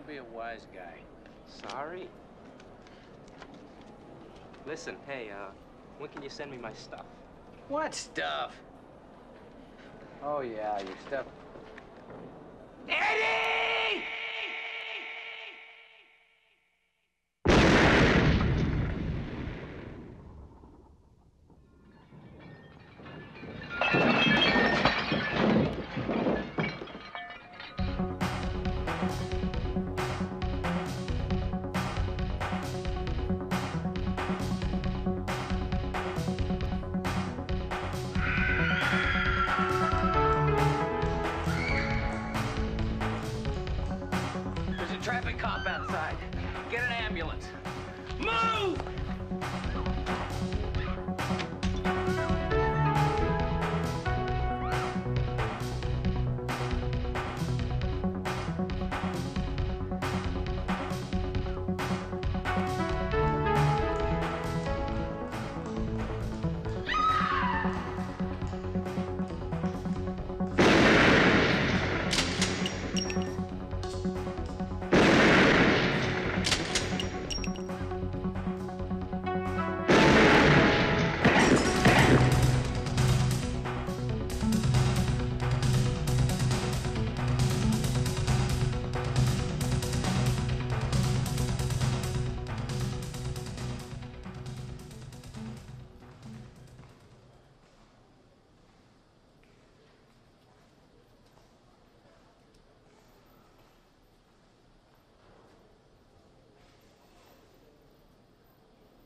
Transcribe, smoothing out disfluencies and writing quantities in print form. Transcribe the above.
be a wise guy. Sorry. Listen, hey, when can you send me my stuff? What stuff? Oh, yeah, your stuff. Eddie! There's a traffic cop outside. Get an ambulance. Move!